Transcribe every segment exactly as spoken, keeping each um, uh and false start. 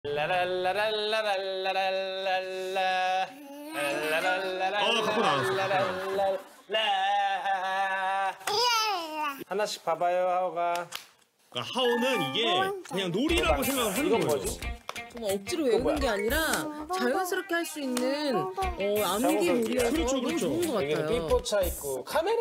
라랄라랄라랄라랄라 어, 갖고 나왔어. 하나씩 봐봐요, 하오가. 그러니까 하오는 이게 그냥 놀이라고 생각을 하는 이건 거예요. 뭐지? 정말 억지로 외우는 게 아니라 자연스럽게 할 수 있는 어, 암기 놀이여서 그렇죠, 너무 그렇죠. 좋은 것 여기는 같아요. 삐뽀차 있고 카메라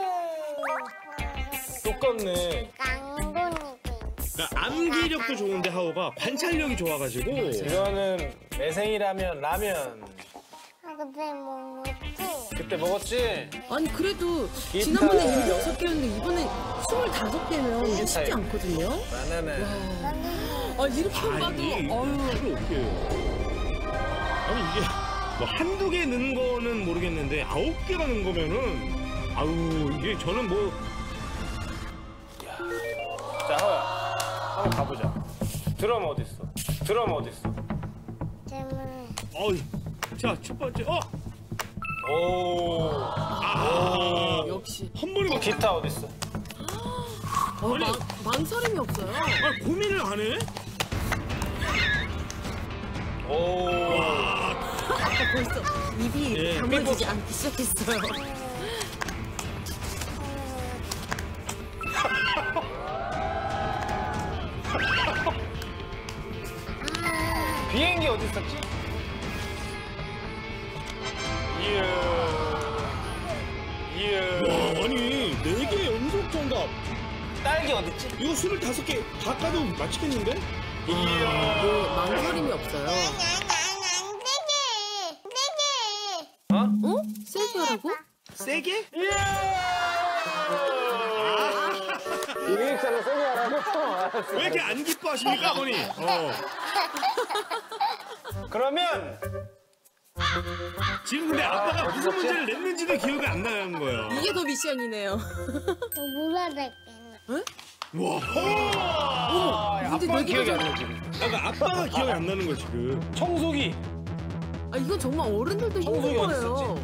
똑같네. 그러니까 암기력도 좋은데 하오가 관찰력이 좋아가지고 이거는 매생이라면 라면. 아, 근데 뭐 먹지? 그때 먹었지? 아니 그래도 기타. 지난번에 열여섯 개였는데 이번엔 스물다섯 개면 이게 쉽지 기타. 않거든요. 바나나. 아 이렇게 봐도 아니 어휴. 이걸 어떻게 해요? 아니 이게 뭐 한두 개 넣은 거는 모르겠는데 아홉 개가 넣은 거면은 아우 이게 저는 뭐 자, 하오야. 한번 가보자. 드럼 어디 있어? 드럼 어디 있어? 때문에 어이 자 첫 번째 어 오. 아, 역시 한 번에 막 기타 어디 있어? 어, 망, 망설임이 없어요. 아, 고민을 안 해? 오. 아까 벌써 입이 예, 다물어지지 않기 시작했어요. 비행기 어디 있었지? 이야. 이야. 와 아니 네 개 연속 정답 딸기 어디 있지? 이거 스물다섯 개 다 까도 맞히겠는데? 그 망설임이 없어요. 어? 어? 세게 하라고? 세게? 이야. 이행사를 세게 하라고? 알았어. 왜 이렇게 안 기뻐하십니까 어머니? 어. 그러면 지금 근데 아빠가 무슨 문제를 냈는지도 기억이 안 나는 거예요. 이게 더 미션이네요. 몰라야겠네. 와. 아, 근데 아빠 네 기억이 개가 안 나지. 그러니까 아빠가 기억이 안 나는 거지 지금. 청소기. 아 이건 정말 어른들도 힘든 청소기 어디 거예요.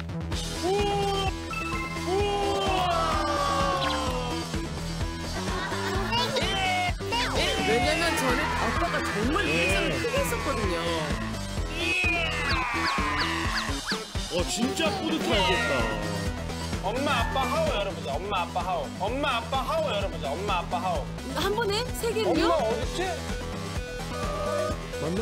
왜냐면 저는 아빠가 정말 인상을 크게 했었거든요. 어 진짜 뿌듯하겠다. 엄마 아빠 하오 열어보자. 엄마 아빠 하오. 엄마 아빠 하오 열어보자. 엄마 아빠 하오. 한 번에 세 엄마 개를요? 어딨지? 맞나?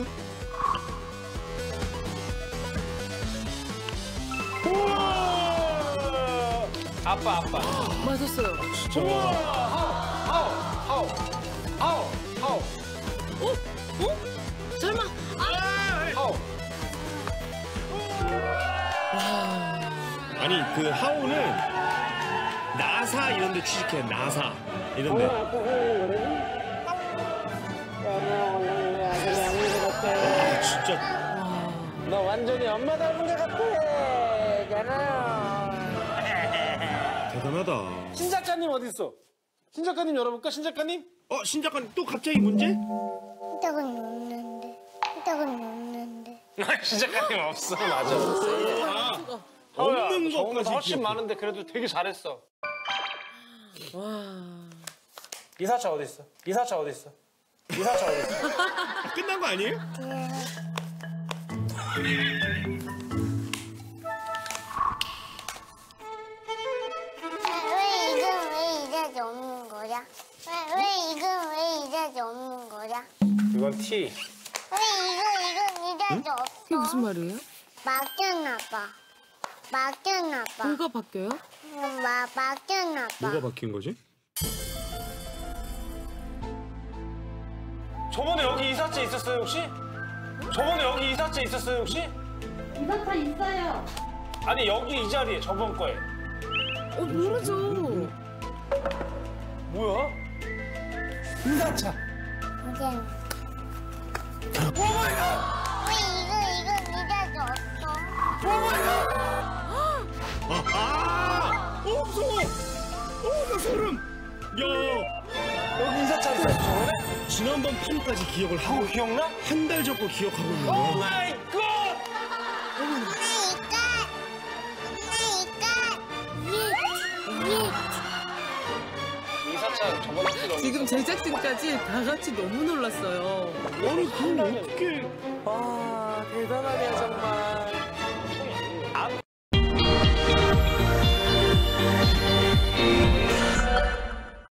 우와! 아빠 아빠. 맞았어요. 진짜. 우와! 하오 하오 하오 하오 어? 어? 설마? 아! 하오. 아니 그 하오는 나사 이런 데 취직해. 나사 이런 데. 아 진짜. 너 완전히 엄마 닮은 것 같아. 괜찮아. 대단하다. 신 작가님 어디 있어? 신 작가님 열어볼까? 신 작가님? 어, 신 작가님 또 갑자기 문제? 이따가 놓는데. 이따가 놓는데. 신 작가님 없어. 맞아. 없어. 아, 하오야, 없는 저거보다 것까지 훨씬 기억해. 많은데 그래도 되게 잘했어. 와. 이사차 어디 있어? 이사차 어디 있어? 이사차 어디 있어? 아, 끝난 거 아니에요? 왜 이건 왜 이자지 없는 거야? 왜, 왜 이건 왜 이자지 없는 거야? 이건 T. 왜 이거 이건 이자지 없어? 이게 무슨 말이에요? 맡겼나 봐. 맡겼나 봐. 뭐가 바뀌어요? 응, 마, 맡겼나 봐. 뭐가 바뀐 거지? 저번에 여기 이사차 있었어요 혹시? 저번에 여기 이사차 있었어요 혹시? 이사차 있어요. 아니 여기 이 자리에 저번 거에. 어 모르죠. 뭐야? 이사차. 이제는. 왜 이거 이건 이자지 없어? 아, 아! 어, 무서워! 어, 나 소름! 야, 여기 이사차 있었어 저번에? 지난번 판까지 기억을 하고 하고 기억나? 한 달 전거 기억하고 있는 오 거야. 마이 갓! 그러니까 그러니까 위 위. 이사차 진짜 저번 학기 너무 지금 제작진까지 다 같이 너무 놀랐어요. 아니 그걸 어떻게 와 대단하네.